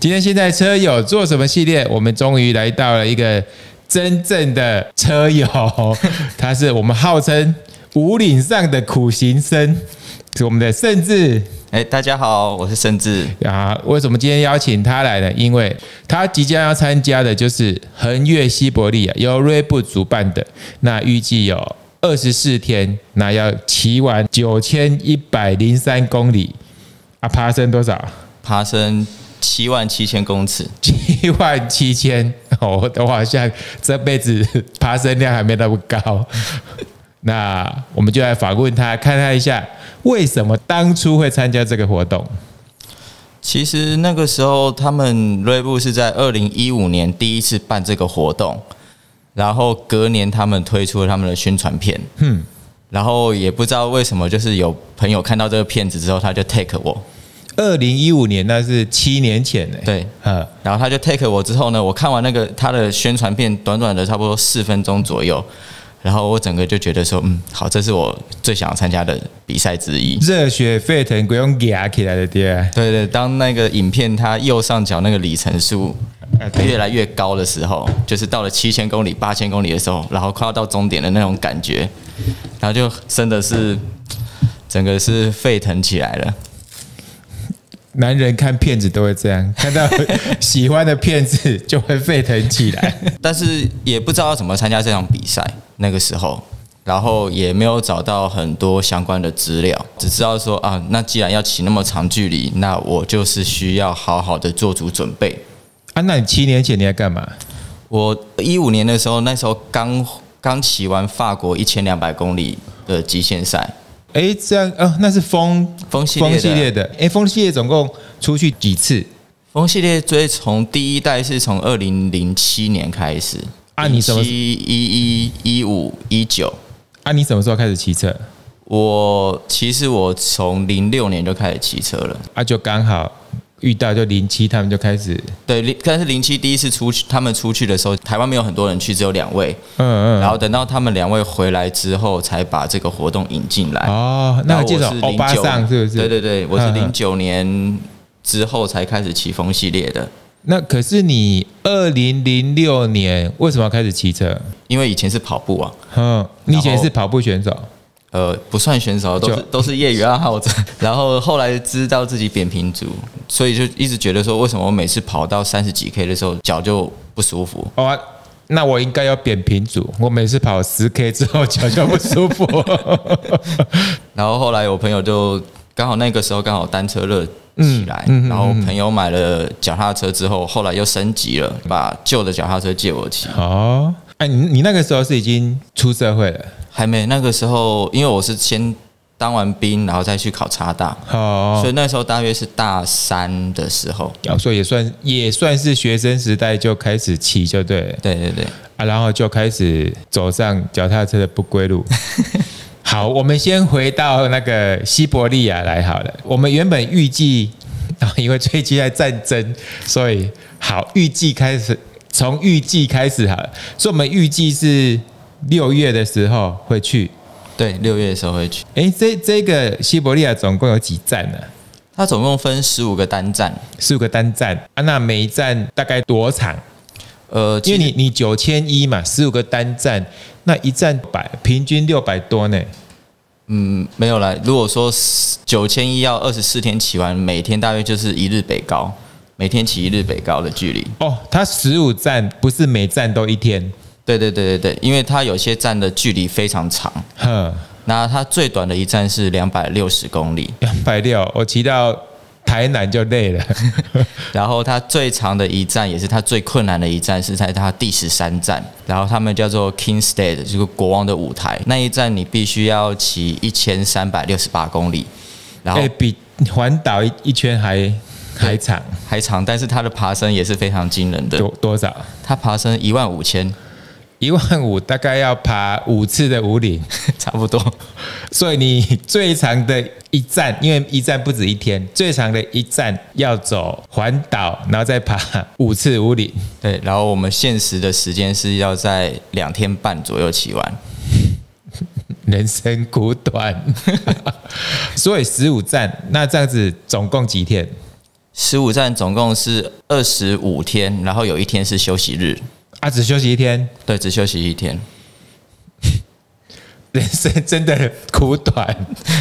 今天现在车友做什么系列？我们终于来到了一个真正的车友，他是我们号称武岭上的苦行僧，是我们的盛智。 大家好，我是盛智啊。为什么今天邀请他来呢？因为他即将要参加的就是横越西伯利亚，由锐步主办的，那预计有24天，那要骑完9103公里啊，爬升多少？ 爬升77000公尺 ，77000，我好像这辈子爬升量还没那么高。那我们就来访问他，看他一下为什么当初会参加这个活动。 其实那个时候，他们锐步是在2015年第一次办这个活动，然后隔年他们推出了他们的宣传片，然后也不知道为什么，就是有朋友看到这个片子之后，他就 take 我。 2015年，那是7年前呢。 对，然后他就 take 我之后呢，我看完那个他的宣传片，短短的差不多4分钟左右，然后我整个就觉得说，好，这是我最想要参加的比赛之一。 热血沸腾，不用压起来的对。 对，当那个影片它右上角那个里程数越来越高的时候，就是到了7000公里、8000公里的时候，然后快要到终点的那种感觉，然后就真的是整个是沸腾起来了。 男人看片子都会这样，看到喜欢的片子就会沸腾起来。 但是也不知道怎么参加这场比赛，那个时候，然后也没有找到很多相关的资料，只知道说啊，那既然要骑那么长距离，那我就是需要好好的做足准备。 啊，那你7年前你在干嘛？ 我15年的时候，那时候刚骑完法国1200公里的极限赛。 这样那是风系列的。风系列总共出去几次？ 风系列从第一代是从2007年开始啊，你什么？11、15、19 啊，你什么时候开始骑车？ 其实我从06年就开始骑车了啊，就刚好遇到就07，他们就开始对，但是07第一次他们出去的时候，台湾没有很多人去，只有2位，然后等到他们2位回来之后，才把这个活动引进来。 那我记得欧巴桑是不是？ 对，我是09年之后才开始骑风系列的。 那可是你2006年为什么要开始骑车？ 因为以前是跑步啊。 你以前是跑步选手？ 不算选手，都是业余爱好者。然后后来知道自己扁平足，所以就一直觉得说，为什么我每次跑到30几 K 的时候脚就不舒服？ 那我应该要扁平足，我每次跑10 K 之后脚就不舒服。 然后后来我朋友就刚好那个时候刚好单车热起来，然后朋友买了脚踏车之后，后来又升级了，把旧的脚踏车借我骑。 你那个时候是已经出社会了？ 还没，那个时候因为我是先当完兵，然后再去考插大，所以那时候大约是大3的时候， 所以也算是学生时代就开始骑就对了。 对然后就开始走上脚踏车的不归路。好，我们先回到那个西伯利亚来好了。我们原本预计，因为最近在战争，所以好从预计开始好了，所以我们预计是6月的时候会去。 对，6月的时候会去。 这个西伯利亚总共有几站呢？ 它总共分15个单站 ，15个单站啊。那每一站大概多长？因为你9100嘛，15个单站，那一站平均600多呢。 没有啦。如果说9100要24天骑完，每天大约就是1日北高，每天骑1日北高的距离。 它15站不是每站都1天。 对，因为它有些站的距离非常长。那它最短的一站是260公里。 260，我骑到台南就累了。 然后它最长的一站，也是它最困难的一站，是在它第13站。然后他们叫做 Kingstead， 就是国王的舞台。那一站你必须要骑1368公里，然后比环岛一圈还长， 但是它的爬升也是非常惊人的。 多少？ 它爬升15000，15000 大概要爬5次的武岭， 差不多。 所以你最长的一站，因为一站不止1天，最长的一站要走环岛，然后再爬5次武岭。 对，然后我们限时的时间是要在2天半左右骑完。 人生苦短。所以15站，那这样子总共几天？ 15站总共是25天，然后有一天是休息日。 啊，只休息一天？ 对，只休息一天。 人生真的苦短。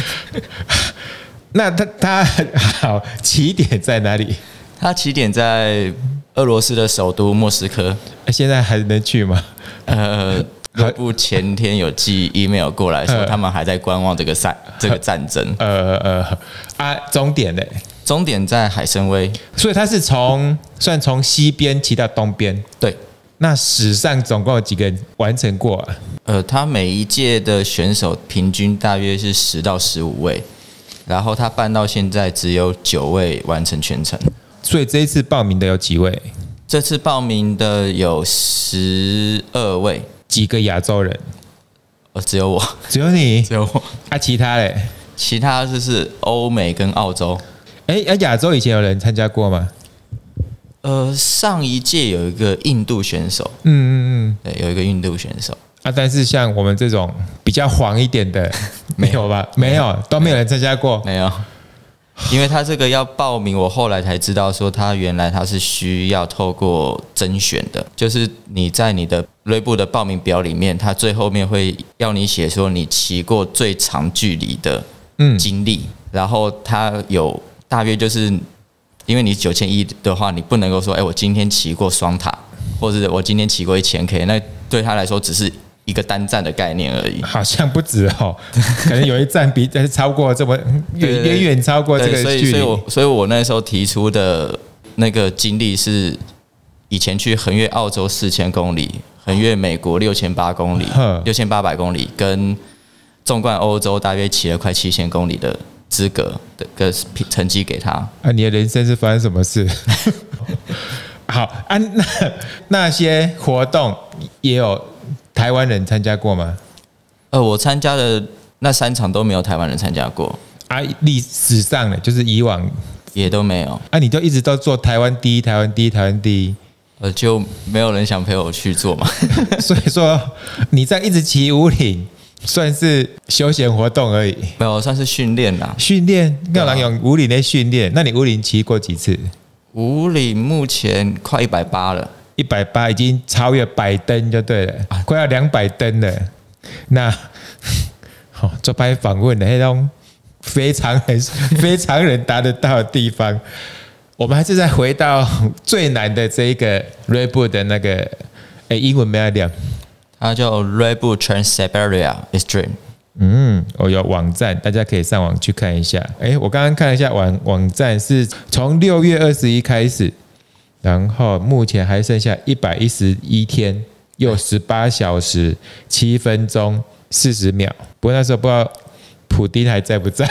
那他好，起点在哪里？ 他起点在俄罗斯的首都莫斯科。 现在还能去吗？ 瑞布前天有寄 email 过来说，他们还在观望这个战争。 终点呢？ 终点在海参崴， 所以他是从西边骑到东边。 对。 那史上总共有几个人完成过啊？ 他每一届的选手平均大约是10到15位，然后他办到现在只有9位完成全程。 所以这一次报名的有几位？ 这次报名的有12位。 几个亚洲人？ 只有我。 只有你？ 只有我。 啊，其他嘞？ 其他就是欧美跟澳洲。 亚洲以前有人参加过吗？ 上一届有一个印度选手。对，有一个印度选手。 但是像我们这种比较黄一点的，没有吧？没有，都没有人参加过。 没有。因为他这个要报名，我后来才知道说，他原来他是需要透过甄选的，就是你在你的锐步的报名表里面，他最后面会要你写说你骑过最长距离的经历，然后他有大约就是因为你9100的话，你不能够说，我今天骑过双塔，或者我今天骑过1000K， 那对他来说只是一个单站的概念而已， 好像不止哦，可能有一站比超过这么远超过这个距离。 所以我那时候提出的那个经历是，以前去横越澳洲4000公里，横越美国6800公里，6800公里，跟纵贯欧洲大约骑了快7000公里的资格的个成绩给他。 你的人生是发生什么事？好那些活动也有台湾人参加过吗？ 我参加的那3场都没有台湾人参加过。 历史上的就是以往也都没有。 你就一直都做台湾第一，台湾第一，台湾第一。 就没有人想陪我去做嘛。 所以说你这样一直骑50，算是休闲活动而已。 没有，算是训练啦。 训练，要人用50的训练。那你50骑过几次 ？50目前快180了。 180已经超越100登就对了，快要200登了。那做拍访问的那种非常人达得到的地方，我们还是再回到最难的这一个 Red Bull 的那个，英文没有念， 它叫 Red Bull Trans-Siberia Extreme。 我有网站，大家可以上网去看一下。我刚刚看了一下网站，是从6月21开始。然后目前还剩下111天，又18小时7分钟40秒。不过那时候不知道普丁还在不在，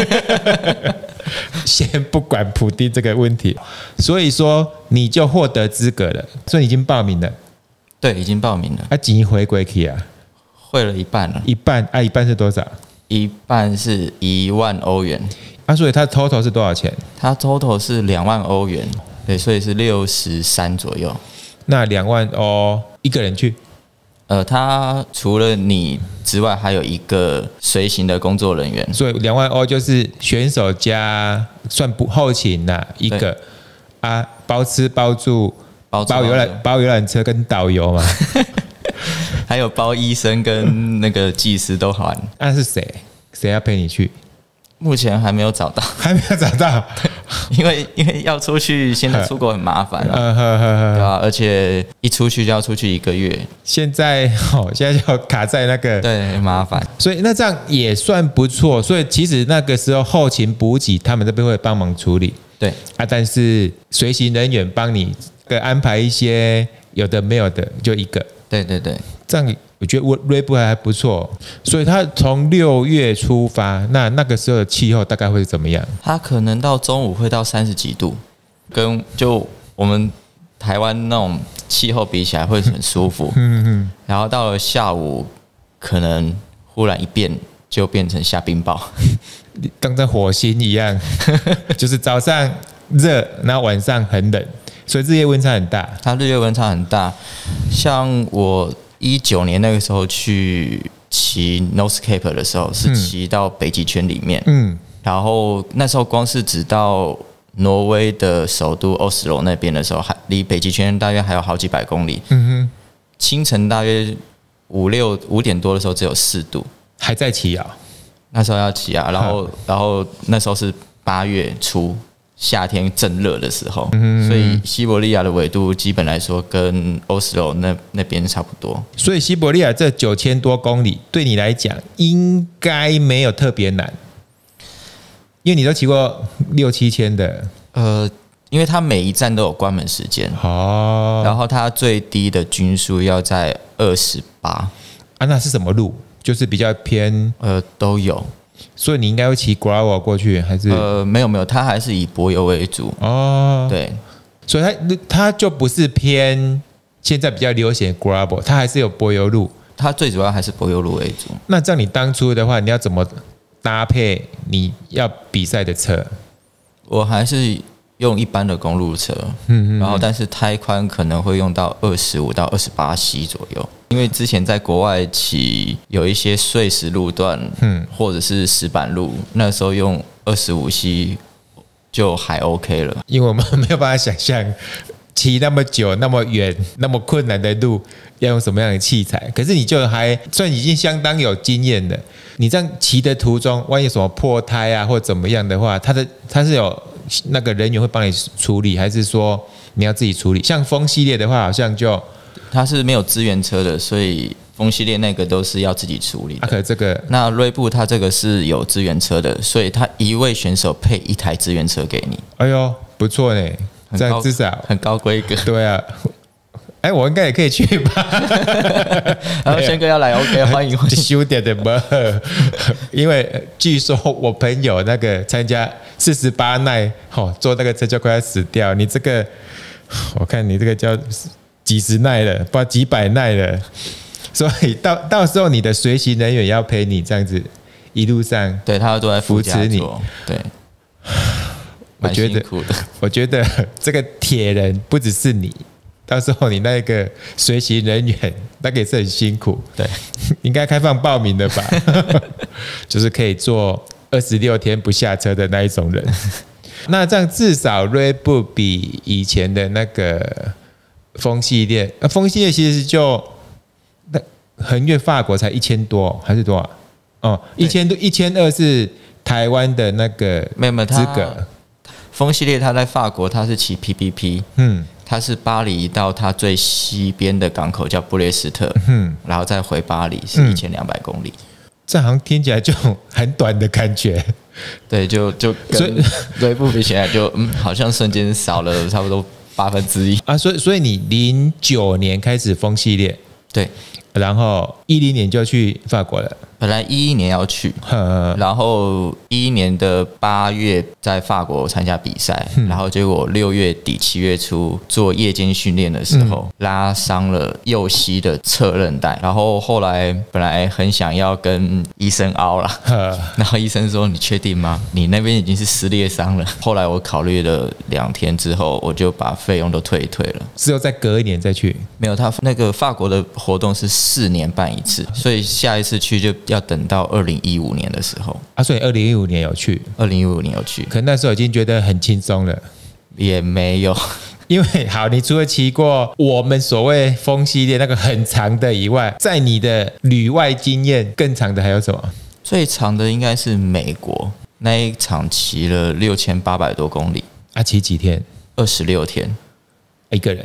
先不管普丁这个问题。所以说你就获得资格了，所以已经报名了。 对，已经报名了。 钱回归去啊？ 汇了一半了。 一半一半是多少？ 一半是1万欧元。 所以它 total 是多少钱？ 它 total 是2万欧元。对，所以是63左右。 那2万欧一个人去？ 他除了你之外，还有一个随行的工作人员。 所以2万欧就是选手加算后勤呐一个包吃包住包游览车跟导游嘛， 还有包医生跟那个技师都含。 那是谁要陪你去？ 目前还没有找到， 还没有找到， 因为要出去，现在出国很麻烦，对吧？而且一出去就要出去1个月， 现在就卡在那个， 对，麻烦。 所以那这样也算不错。所以其实那个时候后勤补给他们这边会帮忙处理， 对但是随行人员帮你安排一些有的没有的，就一个， 对， 这样。我觉得Red Bull还不错，所以他从6月出发，那个时候的气候大概会怎么样？ 它可能到中午会到30几度，跟就我们台湾那种气候比起来会很舒服。然后到了下午，可能忽然一变就变成下冰雹， 跟在火星一样，就是早上热，然后晚上很冷，所以日夜温差很大。 它日夜温差很大，像我19年那个时候去骑 North Cape 的时候，是骑到北极圈里面。然后那时候光是只到挪威的首都奥斯陆那边的时候，离北极圈大约还有好几百公里。清晨大约5点多的时候只有4度， 还在起啊。 那时候要起啊，然后那时候是8月初，夏天正热的时候，所以西伯利亚的纬度基本来说跟奥斯陆那边差不多。 所以西伯利亚这9000多公里对你来讲应该没有特别难，因为你都骑过6、7千的。 因为它每一站都有关门时间，然后它最低的均速要在28啊， 那是什么路？就是比较偏都有。 所以你应该会骑 gravel 过去还是？ 没有，它还是以柏油为主对， 所以它就不是偏现在比较流行 gravel， 它还是有柏油路。 它最主要还是柏油路为主。 那这样你当初的话，你要怎么搭配你要比赛的车？ 我还是用一般的公路车，然后但是胎宽可能会用到25到28C 左右，因为之前在国外骑有一些碎石路段，或者是石板路，那时候用25C 就还 OK 了。 因为我们没有办法想象骑那么久、那么远、那么困难的路要用什么样的器材，可是你就还算已经相当有经验了。你这样骑的途中，万一有什么破胎啊或怎么样的话，它是有那个人员会帮你处理，还是说你要自己处理？像风系列的话，好像就它是没有支援车的，所以风系列那个都是要自己处理的。 可这个那锐步它这个是有支援车的，所以它一位选手配1台支援车给你。 哎呦，不错呢，这样至少很高规格。 对啊。我应该也可以去吧。 然后轩哥要来 ，OK， 欢迎。 修点的嘛，因为据说我朋友那个参加48耐，坐那个车就快要死掉。你这个，我看你这个叫几十耐了，不知道几百耐了。所以到时候你的随行人员也要陪你这样子一路上， 对他都在扶持你。 对， 我觉得这个铁人不只是你。到时候你那个随行人员，那个也是很辛苦。 对， 应该开放报名的吧？就是可以做26天不下车的那一种人。那这样至少 Red Bull 比以前的那个风系列，风系列其实就横越法国才1000多，还是多少？1000多1200是台湾的那个资格。 风系列它在法国它是骑 PPP，它是巴黎到它最西边的港口叫布列斯特，然后再回巴黎是1200公里。 这好像听起来就很短的感觉。 对，就跟锐步比起来就好像瞬间少了差不多1/8 啊。所以你09年开始风系列， 对， 然后10年就去法国了。 本来11年要去，然后11年的8月在法国参加比赛，然后结果6月底7月初做夜间训练的时候，拉伤了右膝的侧韧带，然后后来本来很想要跟医生凹了，然后医生说：“你确定吗？你那边已经是撕裂伤了。”后来我考虑了2天之后，我就把费用都退一退了。 只有再隔1年再去？ 没有，他那个法国的活动是4年办一次，所以下一次去就要等到2015年的时候所以2015年有去 ，2015年有去， 可那时候已经觉得很轻松了， 也没有， 因为好，你除了骑过我们所谓风系列那个很长的以外，在你的旅外经验更长的还有什么？ 最长的应该是美国那一场，骑了6800多公里骑几天 ？26天， 一个人。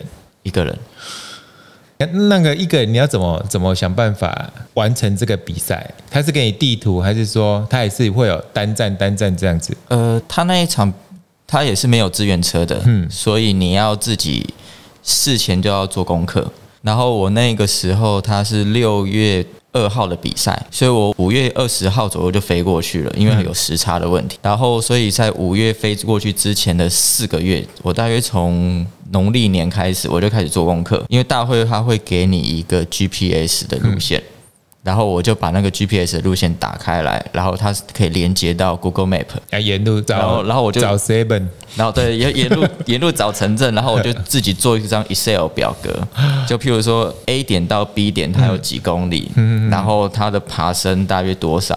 那个一个人你要怎么想办法完成这个比赛？他是给你地图，还是说他也是会有单站这样子？ 他那一场他也是没有支援车的，所以你要自己事前就要做功课。然后我那个时候他是6月2号的比赛，所以我5月20号左右就飞过去了，因为有时差的问题。然后所以在5月飞过去之前的4个月，我大约从农历年开始我就开始做功课，因为大会它会给你一个 GPS 的路线，然后我就把那个 GPS 的路线打开来，然后它可以连接到 Google Map， 沿路找， 然后我就找 7， 然后对沿路找城镇，然后我就自己做一张 Excel 表格，就譬如说 A 点到 B 点它有几公里，然后它的爬升大约多少，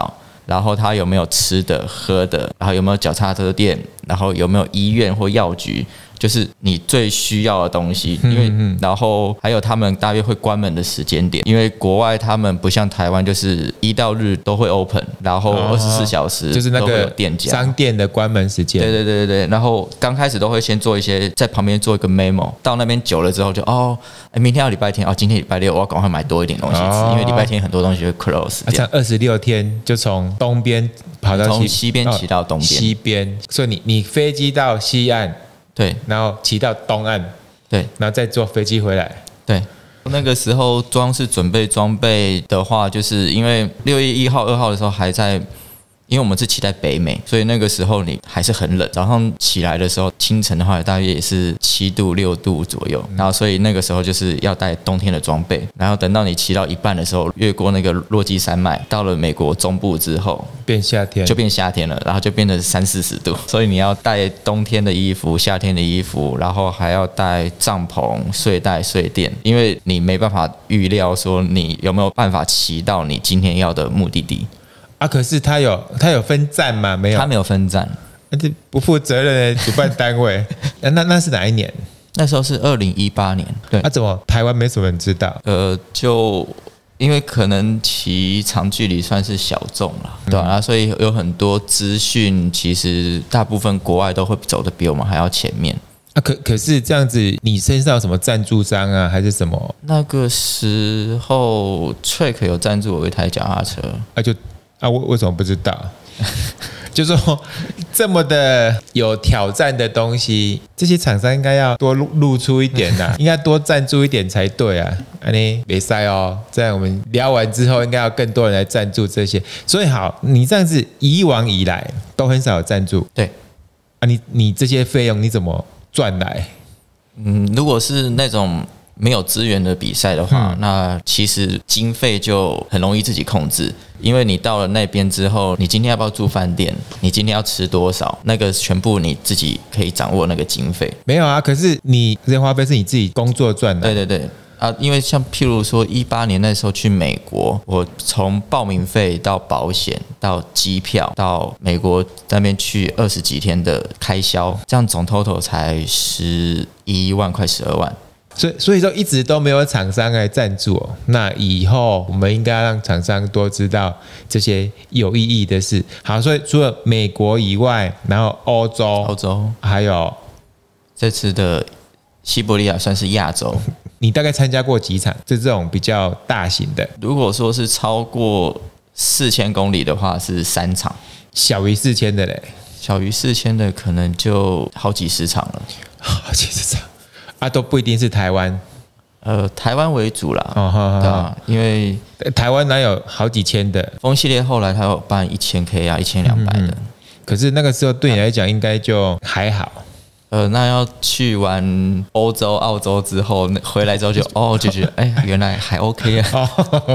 然后它有没有吃的喝的，然后有没有脚踏车店，然后有没有医院或药局，就是你最需要的东西。因为然后还有他们大约会关门的时间点，因为国外他们不像台湾，就是1到日都会 open， 然后24小时就是那个店家商店的关门时间。 对，然后刚开始都会先做一些在旁边做一个 memo， 到那边久了之后就明天要礼拜天今天礼拜六我要赶快买多一点东西吃，因为礼拜天很多东西会 close 这样。 26天就从东边跑到从西边骑到东边， 西边，所以你飞机到西岸， 对， 然后骑到东岸， 对， 然后再坐飞机回来， 对。那个时候准备装备的话，就是因为6月1号、2号的时候还在。因为我们是骑在北美，所以那个时候你还是很冷。早上起来的时候，清晨的话大约也是7度、6度左右。然后所以那个时候就是要带冬天的装备。然后等到你骑到一半的时候，越过那个落基山脉，到了美国中部之后， 变夏天， 就变夏天了。然后就变成30-40度，所以你要带冬天的衣服、夏天的衣服，然后还要带帐篷、睡袋、睡垫，因为你没办法预料说你有没有办法骑到你今天要的目的地。 可是他有分站吗？没有， 他没有分站， 这不负责任的主办单位。那是哪一年？ 那时候是2018年。对， 怎么台湾没什么人知道？ 就因为可能骑长距离算是小众了，对吧？所以有很多资讯，其实大部分国外都会走得比我们还要前面。 可是这样子，你身上有什么赞助商啊，还是什么？ 那个时候 Trek 有赞助我一台脚踏车， 我为什么不知道？就是说这么的有挑战的东西，这些厂商应该要多露出一点应该多赞助一点才对啊！没塞哦。这样我们聊完之后，应该要更多人来赞助这些。所以好，你这样子以往以来都很少有赞助， 对你这些费用你怎么赚来？ 如果是那种没有资源的比赛的话，那其实经费就很容易自己控制，因为你到了那边之后，你今天要不要住饭店，你今天要吃多少，那个全部你自己可以掌握那个经费。 没有可是你这些花费是你自己工作赚的。 对因为像譬如说18年那时候去美国，我从报名费到保险到机票到美国那边去20几天的开销，这样总 total 才11万快12万。 所以说一直都没有厂商来赞助那以后我们应该让厂商多知道这些有意义的事。好，所以除了美国以外，然后欧洲还有这次的西伯利亚算是亚洲。 你大概参加过几场？这种比较大型的。 如果说是超过4000公里的话是3场， 小于4000的嘞？ 小于4000的可能就好几十场了。 好几十场都不一定是台湾， 台湾为主啦，对吧？因为台湾哪有好几千的？ 风系列后来他有办1000K 1200的， 可是那个时候对你来讲应该就还好。 那要去完欧洲、澳洲之后，回来之后就觉得原来还 OK 啊。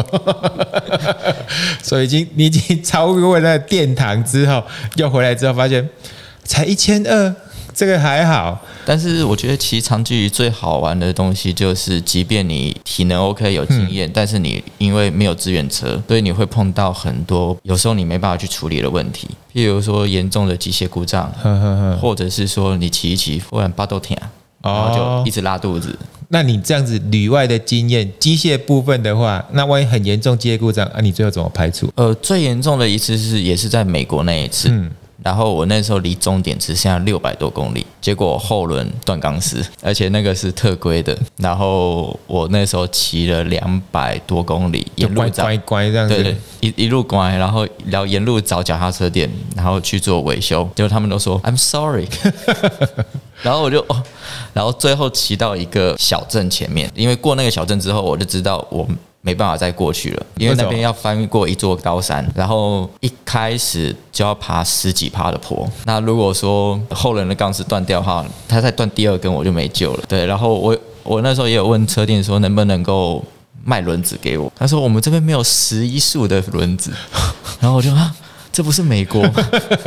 所以你已经超过那个殿堂之后，又回来之后发现才1200。这个还好， 但是我觉得骑长距离最好玩的东西就是，即便你体能 OK 有经验，但是你因为没有支援车，所以你会碰到很多有时候你没办法去处理的问题，譬如说严重的机械故障，或者是说你骑一骑忽然巴肚痛，然后就一直拉肚子。 那你这样子旅外的经验，机械部分的话，那万一很严重机械故障你最后怎么排除？ 最严重的一次也是在美国那一次。然后我那时候离终点只剩下600多公里，结果后轮断钢丝，而且那个是特规的。然后我那时候骑了200多公里，沿路找乖这样子， 对，一路乖，然后沿路找脚踏车店，然后去做维修。结果他们都说 I'm sorry， 然后我就然后最后骑到一个小镇前面，因为过那个小镇之后，我就知道我没办法再过去了，因为那边要翻过一座高山，然后一开始就要爬10几%的坡。那如果说后轮的钢丝断掉的话，它再断第2根我就没救了。对，然后我那时候也有问车店说能不能够卖轮子给我，他说我们这边没有11速的轮子，然后我就这不是美国吗？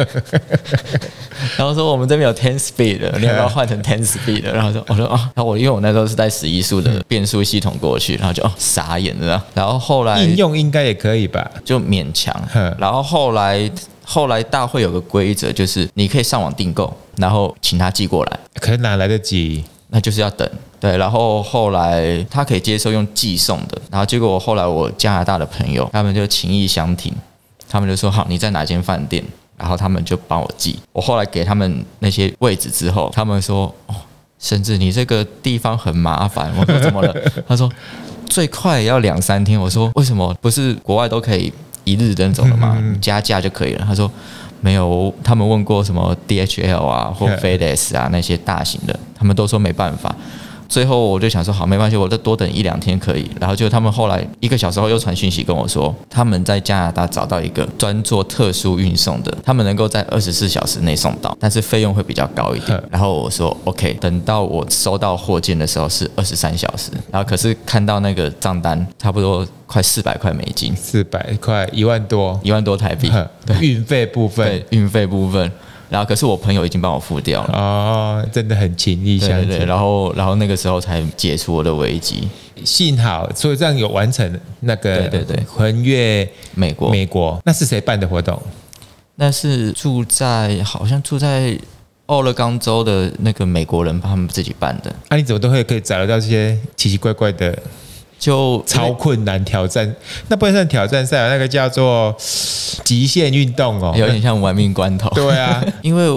然后说我们这边有 10 speed 的，你要不要换成10 speed 的？然后我说然后因为我那时候是带11速的变速系统过去，然后就傻眼了。然后后来应用应该也可以吧， 就勉强。然后后来大会有个规则，就是你可以上网订购，然后请他寄过来。 可是哪来得及？ 那就是要等。对，然后后来他可以接受用寄送的，然后结果后来我加拿大的朋友他们就情意相挺，他们就说好，你在哪间饭店，然后他们就帮我寄。我后来给他们那些位置之后，他们说甚至你这个地方很麻烦。我说怎么了？他说最快也要2-3天。我说为什么？不是国外都可以一日登走了吗？你加价就可以了。他说没有，他们问过什么 DHL 啊或 FedEx 啊那些大型的，他们都说没办法。最后我就想说好，没关系，我再多等1-2天可以。然后就他们后来1个小时后又传讯息跟我说，他们在加拿大找到一个专做特殊运送的，他们能够在24小时内送到，但是费用会比较高一点。然后我说 OK， 等到我收到货件的时候是23小时，然后可是看到那个账单差不多快400块美金 ，400块1万多 ，1万多台币， 运费部分， 对，运费部分。然后可是我朋友已经帮我付掉了哦，真的很情义相挺。 对，然后那个时候才解除我的危机。 幸好，所以这样有完成那个横越美国。那是谁办的活动？ 那是好像住在俄勒冈州的那个美国人他们自己办的。 你怎么都可以找得到这些奇奇怪怪的？就超困难挑战，那不能算挑战赛，那个叫做极限运动哦， 有点像玩命关头。 对啊， 因为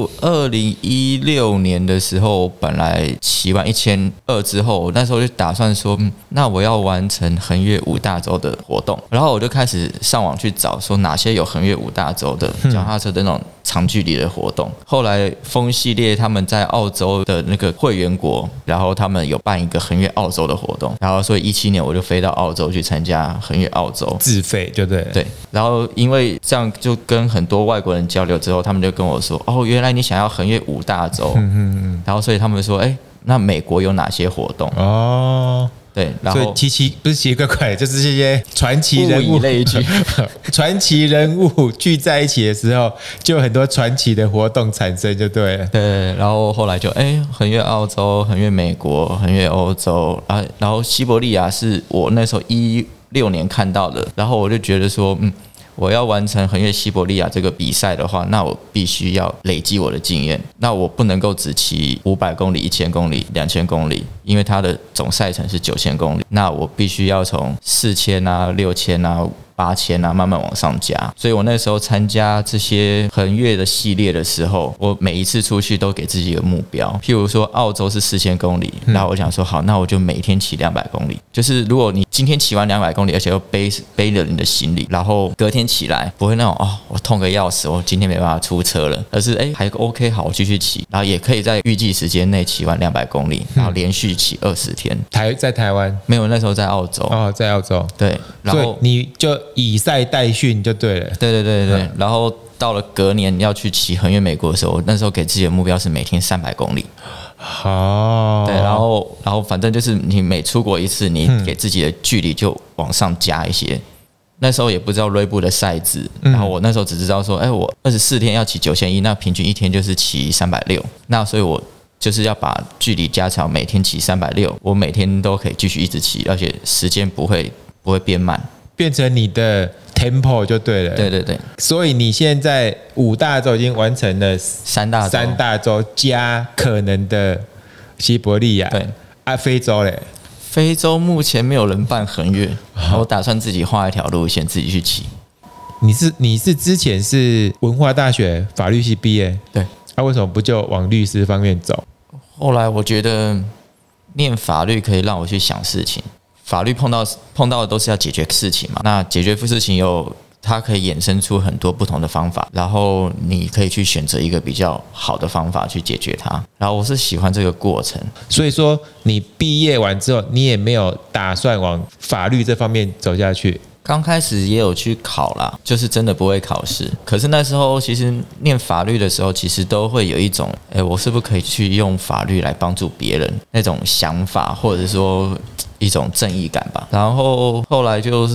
2016年的时候，本来骑完1200之后，那时候就打算说，那我要完成横越5大洲的活动，然后我就开始上网去找，说哪些有横越5大洲的脚踏车的那种长距离的活动。后来风系列他们在澳洲的那个会员国，然后他们有办一个横越澳洲的活动，然后所以17年我就飞到澳洲去参加横越澳洲， 自费就对。 对，然后因为这样就跟很多外国人交流之后，他们就跟我说，原来你想要横越5大洲，然后所以他们说，那美国有哪些活动？对，然后所以不是奇奇怪怪，就是这些传奇人物物以类聚， 传奇人物聚在一起的时候，就有很多传奇的活动产生，就对了。 对，然后后来就横越澳洲、横越美国、横越欧洲啊，然后西伯利亚是我那时候16年看到的，然后我就觉得说，我要完成横越西伯利亚这个比赛的话，那我必须要累积我的经验。那我不能够只骑500公里、1000公里、2000公里，因为它的总赛程是9000公里。那我必须要从4000啊、6000啊、8000啊慢慢往上加。所以我那时候参加这些横越的系列的时候，我每一次出去都给自己一个目标。譬如说澳洲是4000公里，然后我想说好，那我就每天骑200公里。就是如果你今天骑完200公里，而且又背了你的行李，然后隔天起来不会那种我痛个要死，我今天没办法出车了，而是还 OK 好，我继续骑，然后也可以在预计时间内骑完200公里，然后连续骑20天。 在台湾没有，那时候在澳洲。 在澳洲。 对，然后你就以赛代训就对了。 对，然后到了隔年要去骑横越美国的时候，那时候给自己的目标是每天300公里。对，然后反正就是你每出国一次，你给自己的距离就往上加一些。那时候也不知道锐步的赛制，然后我那时候只知道说，我24天要骑9100，那平均一天就是骑360，那所以我就是要把距离加长，每天骑360，我每天都可以继续一直骑，而且时间不会变慢， 变成你的 tempo 就对了。 对。 所以你现在5大洲已经完成了 3大洲加可能的西伯利亚。 对非洲嘞？ 非洲目前没有人办横越，我打算自己画一条路线，自己去骑。 你是之前是文化大学法律系毕业？ 对。 为什么不就往律师方面走？ 后来我觉得念法律可以让我去想事情，法律碰到的都是要解决事情嘛，那解决事情它可以衍生出很多不同的方法，然后你可以去选择一个比较好的方法去解决它。然后我是喜欢这个过程， 所以说你毕业完之后，你也没有打算往法律这方面走下去。 刚开始也有去考啦，就是真的不会考试。可是那时候其实念法律的时候，其实都会有一种，我是不是可以去用法律来帮助别人那种想法，或者说一种正义感吧。然后后来就是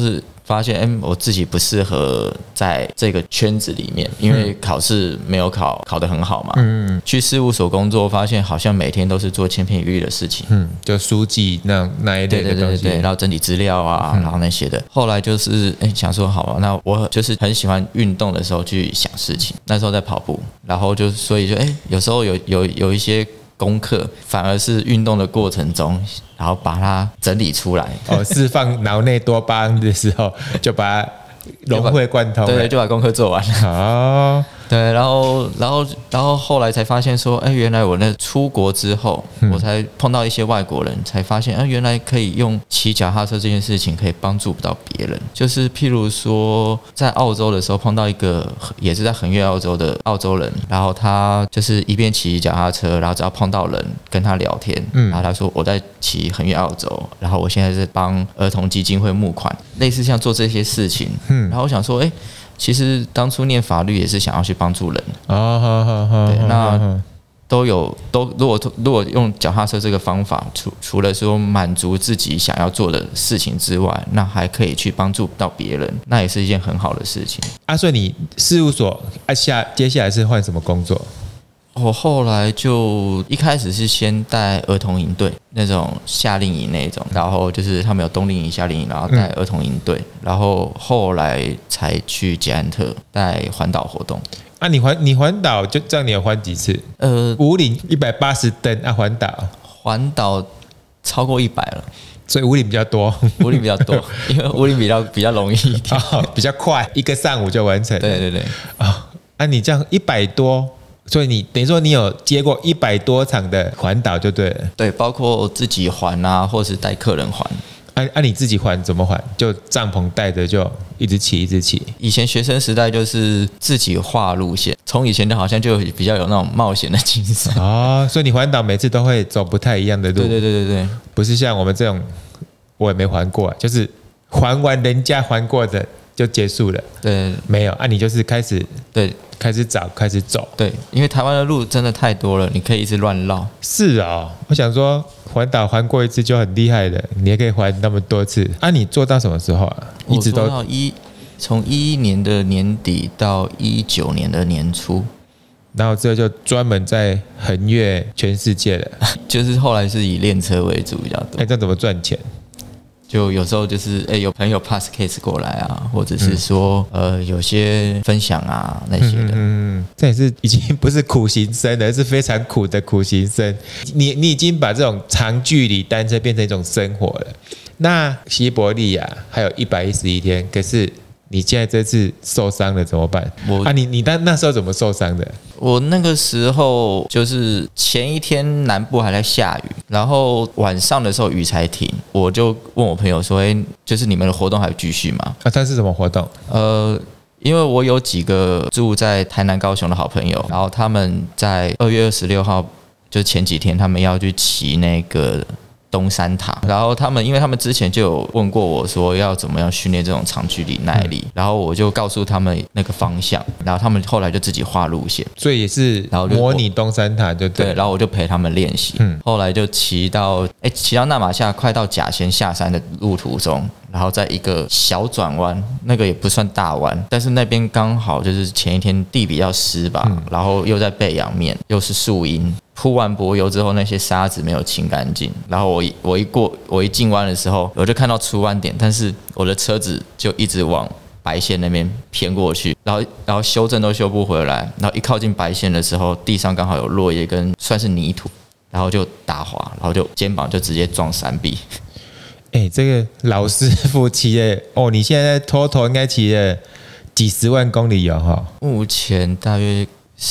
发现我自己不适合在这个圈子里面，因为考试没有考得很好嘛。去事务所工作，发现好像每天都是做千篇一律的事情。 就书记那一类的东西。 对，然后整理资料啊，然后那些的。后来就是想说，好吧，那我就是很喜欢运动的时候去想事情。那时候在跑步，然后所以有时候有一些功课，反而是运动的过程中，然后把它整理出来。 释放脑内多巴胺的时候，就把它融会贯通。 对，就把功课做完了。对，然后后来才发现说，原来我那出国之后，我才碰到一些外国人，才发现，原来可以用骑脚踏车这件事情可以帮助不到别人。就是譬如说，在澳洲的时候碰到一个也是在横越澳洲的澳洲人，然后他就是一边骑脚踏车，然后只要碰到人跟他聊天，然后他说我在骑横越澳洲，然后我现在是帮儿童基金会募款，类似像做这些事情。然后我想说，其实当初念法律也是想要去帮助人。对，那如果用脚踏车这个方法，除了说满足自己想要做的事情之外，那还可以去帮助到别人，那也是一件很好的事情。 所以你事务所接下来是换什么工作？ 我后来就一开始是先带儿童营队那种夏令营那种，然后就是他们有冬令营、夏令营，然后带儿童营队，然后后来才去捷安特带环岛活动。 你环岛就这样，你有环几次？50 180登环岛超过100了， 所以50比较多， 因为50比较容易一点， 比较快，一个上午就完成了。 对你这样100多。所以你等于说你有接过100多场的环岛就对了。 对，包括自己环啊，或是带客人环。 你自己环怎么环？就帐篷带着就一直骑。 以前学生时代就是自己画路线，从以前的好像就比较有那种冒险的精神。 所以你环岛每次都会走不太一样的路。 对，不是像我们这种，我也没环过，就是环完人家环过的就结束了。 对， 没有你就是开始找，开始走。 对，因为台湾的路真的太多了，你可以一直乱绕。 是我想说环岛环过一次就很厉害了，你也可以环那么多次。你做到什么时候啊？一直都从2011年的年底到2019年的年初， 然后这就专门在横越全世界了。 就是后来是以练车为主比较多。 这样怎么赚钱？ 就有时候就是有朋友 pass case 过来啊，或者是说有些分享啊那些的。 这也是已经不是苦行僧了，是非常苦的苦行僧。你已经把这种长距离单车变成一种生活了。那西伯利亚还有111天，可是你现在这次受伤了怎么办？你那时候怎么受伤的？ 我那个时候就是前一天南部还在下雨，然后晚上的时候雨才停，我就问我朋友说：“就是你们的活动还有继续吗？” 它是什么活动？ 因为我有几个住在台南、高雄的好朋友，然后他们在2月26号，就是前几天，他们要去骑那个东山塔，然后因为他们之前就有问过我说要怎么样训练这种长距离耐力，然后我就告诉他们那个方向，然后他们后来就自己画路线， 所以也是模拟东山塔就对， 然后我就陪他们练习，后来就骑到纳马夏，快到甲仙下山的路途中，然后在一个小转弯，那个也不算大弯，但是那边刚好就是前一天地比较湿吧，然后又在背阳面，又是树荫。铺完柏油之后，那些沙子没有清干净，然后我一进弯的时候，我就看到出弯点，但是我的车子就一直往白线那边偏过去，然后修正都修不回来，然后一靠近白线的时候，地上刚好有落叶跟算是泥土，然后就打滑，然后就肩膀就直接撞山壁。 这个老师傅骑的你现在total应该骑了几十万公里有哈？ 目前大约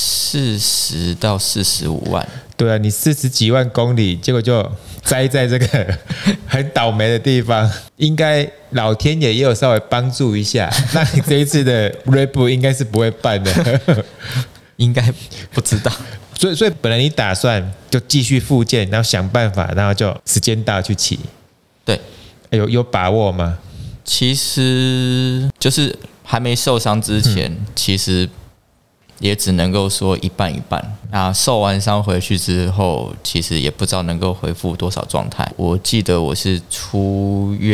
40到45万。 对啊，你40几万公里，结果就栽在这个很倒霉的地方，应该老天爷也有稍微帮助一下。那你这一次的 Red Bull 应该是不会办的， 应该不知道。 所以本来你打算就继续复健，然后想办法，然后就时间到去骑。对，有把握吗？ 其实就是还没受伤之前，其实也只能够说一半一半。那受完伤回去之后，其实也不知道能够恢复多少状态。我记得我是出院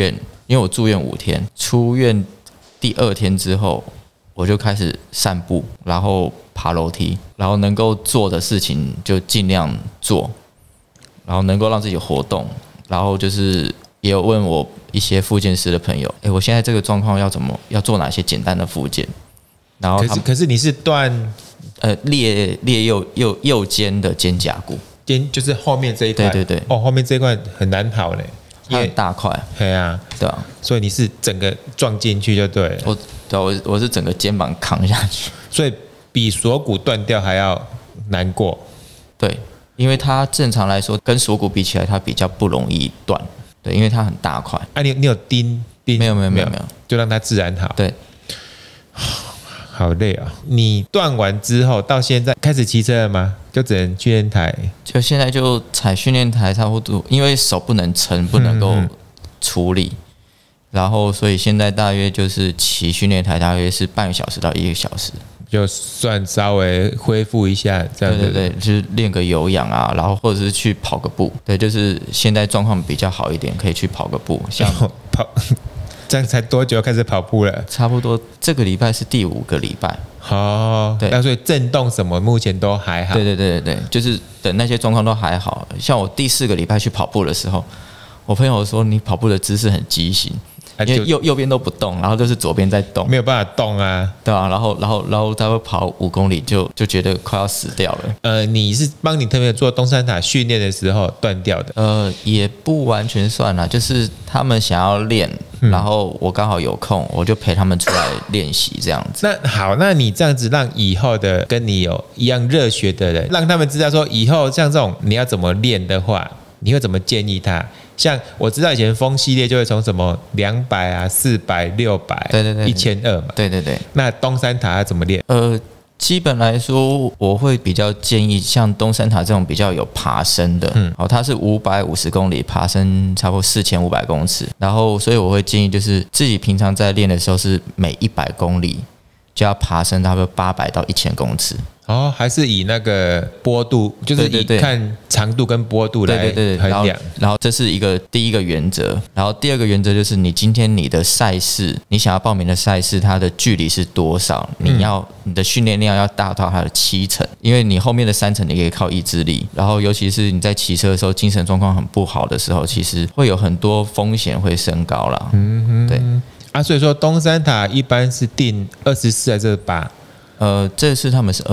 因为我住院5天，出院第2天之后，我就开始散步，然后爬楼梯，然后能够做的事情就尽量做，然后能够让自己活动，然后就是也有问我一些复健师的朋友，我现在这个状况要做哪些简单的复健，然后可是你是断裂右肩的肩胛骨， 就是后面这一块， 对， 后面这一块很难跑嘞， 它很大块， 对啊， 对啊， 所以你是整个撞进去就对了， 我是整个肩膀扛下去， 所以比锁骨断掉还要难过， 对，因为它正常来说跟锁骨比起来，它比较不容易断，对，因为它很大块。 你有钉？ 没有， 就让它自然好。 对， 好累啊！你断完之后到现在开始骑车了吗？就只能训练台？ 就现在就踩训练台差不多，因为手不能撑，不能够处理，然后所以现在大约就是骑训练台，大约是半个小时到1个小时。 就算稍微恢复一下，这样子。 对，就是练个有氧啊，然后或者是去跑个步。对，就是现在状况比较好一点，可以去跑个步。像跑，这样才多久开始跑步了？ 差不多这个礼拜是第5个礼拜。 对，那所以震动什么目前都还好。 对，就是等那些状况都还好。像我第4个礼拜去跑步的时候，我朋友说你跑步的姿势很畸形。因为右边都不动，然后就是左边在动， 没有办法动啊， 对啊，然后他会跑5公里就觉得快要死掉了。 你是帮你特别做东山塔训练的时候断掉的？ 也不完全算啦，就是他们想要练，然后我刚好有空，我就陪他们出来练习这样子。 那好，那你这样子让以后的跟你有一样热血的人，让他们知道说以后像这种你要怎么练的话，你会怎么建议他？像我知道以前风系列就会从什么200啊、400、600、 对 1200嘛。 对。 那东山塔要怎么练？ 基本来说，我会比较建议像东山塔这种比较有爬升的，它是550公里，爬升差不多4500公尺，然后所以我会建议就是自己平常在练的时候是每100公里就要爬升差不多800到1000公尺。 还是以那个坡度，就是以看长度跟坡度来衡量。 然后这是第一个原则，然后第2个原则就是你今天你的赛事，你想要报名的赛事，它的距离是多少？你的训练量要达到它的7成，因为你后面的3成你可以靠意志力。然后尤其是你在骑车的时候，精神状况很不好的时候，其实会有很多风险会升高啦。对所以说东山塔一般是定24还是28？ 这次他们是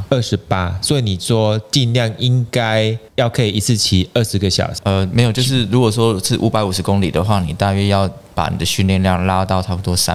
28， 所以你说尽量应该要可以一次骑20个小时。 没有，就是如果说是550公里的话，你大约要把你的训练量拉到差不多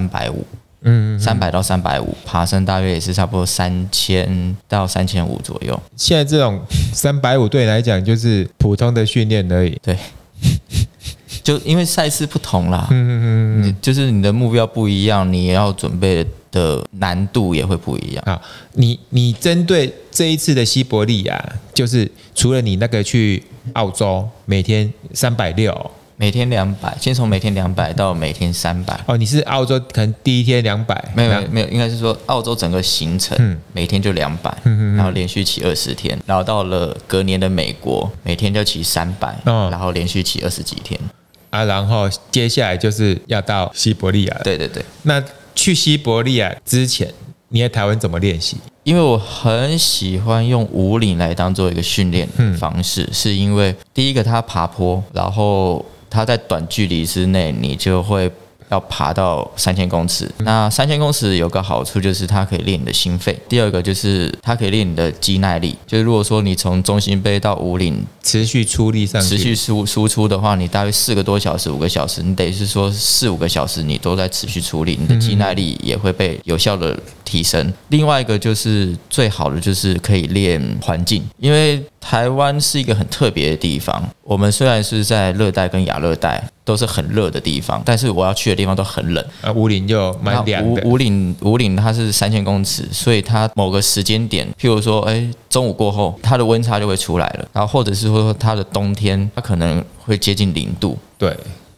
350，300到350，爬升大约也是差不多3000到3500左右。 现在这种350对你来讲就是普通的训练而已。 对。就因为赛事不同啦，就是你的目标不一样，你要准备的难度也会不一样。 好，你针对这一次的西伯利亚，就是除了你那个去澳洲每天360， 每天200，先从每天200到每天300。 你是澳洲可能第一天200， 没有，应该是说澳洲整个行程每天就200，然后连续骑20天，然后到了隔年的美国，每天就骑300，然后连续骑20几天。 然后接下来就是要到西伯利亚了。 对。 那去西伯利亚之前，你在台湾怎么练习？ 因为我很喜欢用武岭来当做一个训练方式，是因为第一个它爬坡，然后它在短距离之内，你就会要爬到3000公尺。那3000公尺有个好处就是它可以练你的心肺，第2个就是它可以练你的肌耐力。就是如果说你从中心杯到武岭持续出力上去， 持续输出的话，你大约4个多小时、5个小时，你得是说4-5个小时你都在持续出力，你的肌耐力也会被有效的提升。另外一个就是最好的就是可以练环境，因为台湾是一个很特别的地方。我们虽然是在热带跟亚热带都是很热的地方，但是我要去的地方都很冷。 武岭就蛮凉的。 武岭它是3000公尺，所以它某个时间点，譬如说，中午过后，它的温差就会出来了。然后或者是说它的冬天，它可能会接近0度。 对。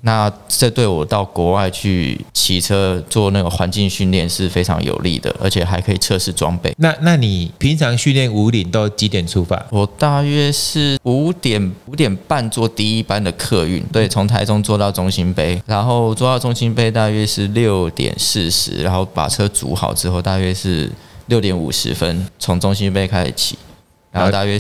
那这对我到国外去骑车做那个环境训练是非常有利的，而且还可以测试装备。 那你平常训练武岭都几点出发？ 我大约是5点半坐第一班的客运，对，从台中坐到中兴杯，然后坐到中兴杯大约是6点40，然后把车煮好之后，大约是6点50分从中兴杯开始骑，然后大约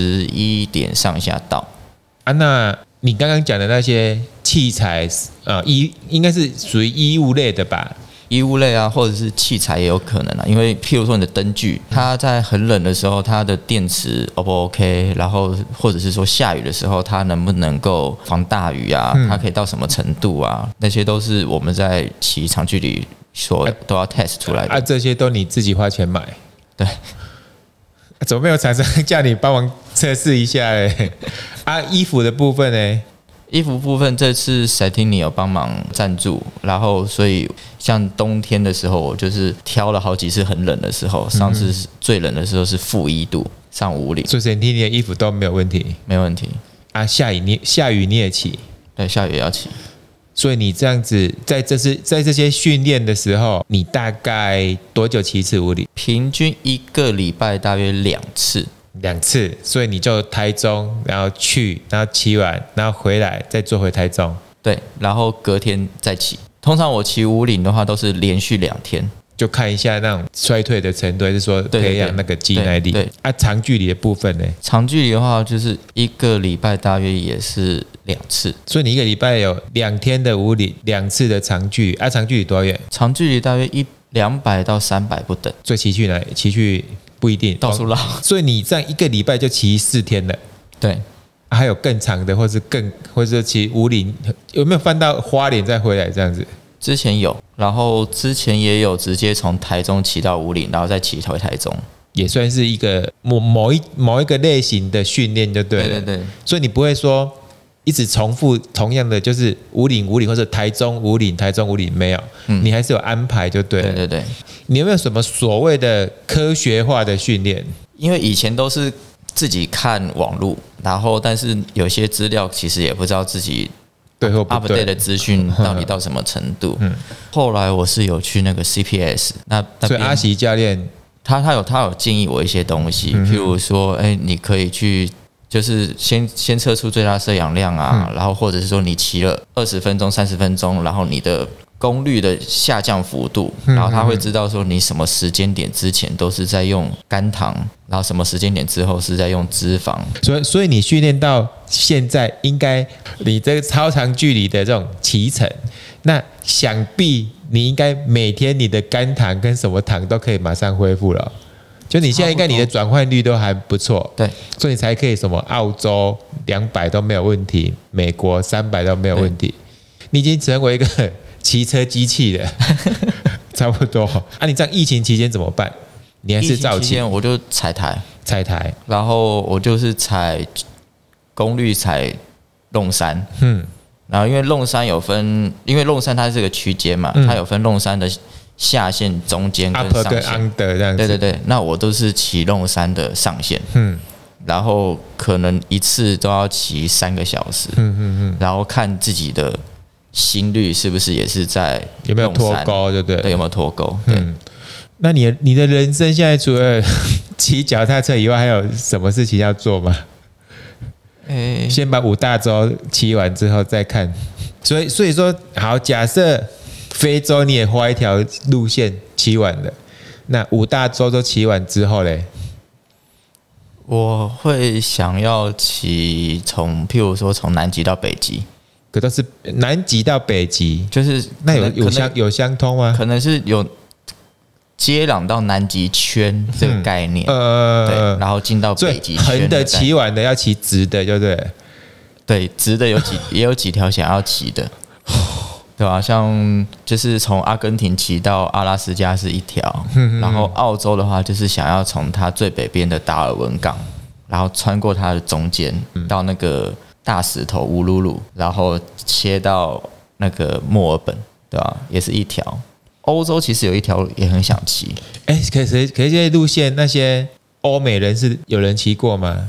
11点上下到。 啊，那你刚刚讲的那些器材，应该是属于衣物类的吧？ 衣物类啊，或者是器材也有可能啊，因为譬如说你的灯具，它在很冷的时候，它的电池 O 不 OK， 然后或者是说下雨的时候，它能不能够防大雨啊？它可以到什么程度啊？那些都是我们在骑长距离都要 test 出来的。 这些都你自己花钱买？ 对。 怎么没有厂商叫你帮忙测试一下嘞？衣服的部分呢？ 衣服部分这次 Satini 有帮忙赞助，然后所以像冬天的时候，我就是挑了好几次很冷的时候，上次最冷的时候是-1度上武岭， 所以 Satini 的衣服都没有问题， 没问题。 下雨你也骑？ 对，下雨也要骑。 所以你这样子在这些训练的时候，你大概多久骑一次武岭？ 平均1个礼拜大约2次。 2次，所以你就台中，然后去，然后骑完，然后回来，再坐回台中。 对，然后隔天再骑。通常我骑武岭的话，都是连续2天， 就看一下那种衰退的程度，还是说培养那个肌耐力。 对， 长距离的部分呢？ 长距离的话，就是1个礼拜大约也是2次。 所以你1个礼拜有2天的武岭，2次的长距。长距离多远？ 长距离大约200到300不等。 所以骑去哪里？骑去不一定到处绕。 所以你这样1个礼拜就骑4天了。 对。 还有更长的，或者骑武岭，有没有翻到花莲再回来这样子？ 之前有，然后之前也有直接从台中骑到武岭，然后再骑回台中， 也算是一个某一个类型的训练就对了。 对。 所以你不会说一直重复同样的，就是武岭或者台中武岭没有，你还是有安排就对了。 对。 你有没有什么所谓的科学化的训练？ 因为以前都是自己看网路，然后但是有些资料其实也不知道自己对或不对 update 的资讯到底到什么程度。后来我是有去那个 CPS， 所以阿习教练他有建议我一些东西，譬如说，你可以去就是先测出最大摄氧量啊，然后或者是说你骑了20分钟、30分钟，然后你的功率的下降幅度，然后他会知道说你什么时间点之前都是在用肝糖，然后什么时间点之后是在用脂肪。 所以你训练到现在，应该你这个超长距离的这种骑乘，那想必你应该每天你的肝糖跟什么糖都可以马上恢复了。就你现在应该你的转换率都还不错， 对， 所以你才可以什么澳洲200都没有问题，美国300都没有问题，你已经成为一个骑车机器了，差不多。你这样疫情期间怎么办？你还是照骑？ 疫情期间我就踩台，然后我就是踩功率踩弄山，然后因为弄山有分，因为弄山它是个区间嘛，它有分弄山的下线、中间跟上线 ，upper 跟 under 这样子。 对，那我都是骑弄山的上线，然后可能一次都要骑3个小时，然后看自己的心率是不是也是在有没有脱钩，对不对？ 对，有没有脱钩？ 那你的人生现在除了骑脚踏车以外，还有什么事情要做吗？先把5大洲骑完之后再看。所以说，好，假设非洲你也画一条路线骑完了，那5大洲都骑完之后嘞？ 我会想要骑譬如说从南极到北极。 可都是南极到北极， 就是那有相通吗？ 可能是有接壤到南极圈这个概念，对，然后进到北极圈。 横的骑完的要骑直的，对不对？ 对，直的也有几条想要骑的，对吧？像就是从阿根廷骑到阿拉斯加是一条，然后澳洲的话就是想要从它最北边的达尔文港，然后穿过它的中间到那个大石头乌鲁鲁，然后切到那个墨尔本，对吧？也是一条。欧洲其实有一条也很想骑， 可是这些路线那些欧美人是有人骑过吗？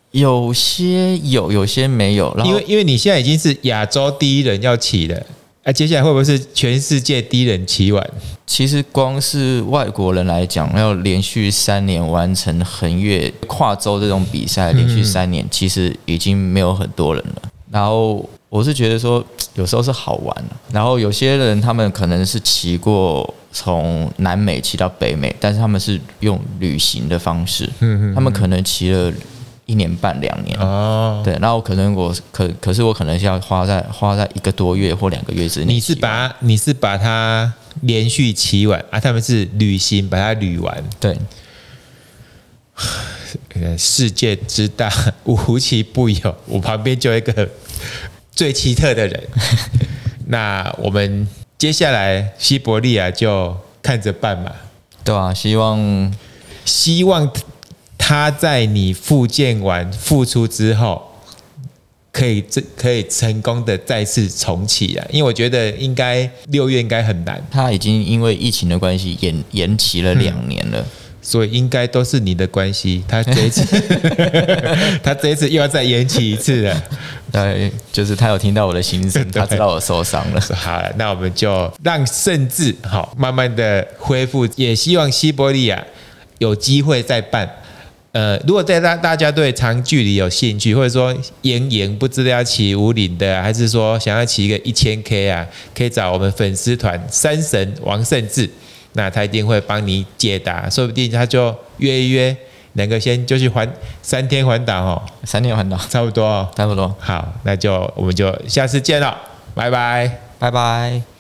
有些有，有些没有。然后因为你现在已经是亚洲第一人要骑了，接下来会不会是全世界第一人骑完？ 其实光是外国人来讲，要连续3年完成横越跨洲这种比赛，连续3年，其实已经没有很多人了。然后我是觉得说，有时候是好玩了。然后有些人他们可能是骑过从南美骑到北美，但是他们是用旅行的方式，他们可能骑了1年半2年哦，对，然后可能可是我可能是要花在1个多月或2个月之内。 你是把它连续骑完啊？他们是旅行把它旅完， 对。 世界之大，无奇不有。我旁边就有一个最奇特的人。那我们接下来西伯利亚就看着办嘛。 对啊，希望他在你复健完复出之后，可以成功的再次重启啊！因为我觉得应该6月应该很难。他已经因为疫情的关系延期了2年了。 所以应该都是你的关系，他这一次又要再延期一次了。 对，就是他有听到我的心声，他知道我受伤了。 好了，那我们就让甚至好慢慢的恢复，也希望西伯利亚有机会再办。如果大家对长距离有兴趣，或者说延不知道要骑50的，还是说想要骑一个1000K 啊，可以找我们粉丝团山神王胜志。那他一定会帮你解答，说不定他就约一约，两个先就去3天环岛哦 ，3天环岛， 差不多哦， 差不多。 好，那我们就下次见了，拜拜， 拜拜。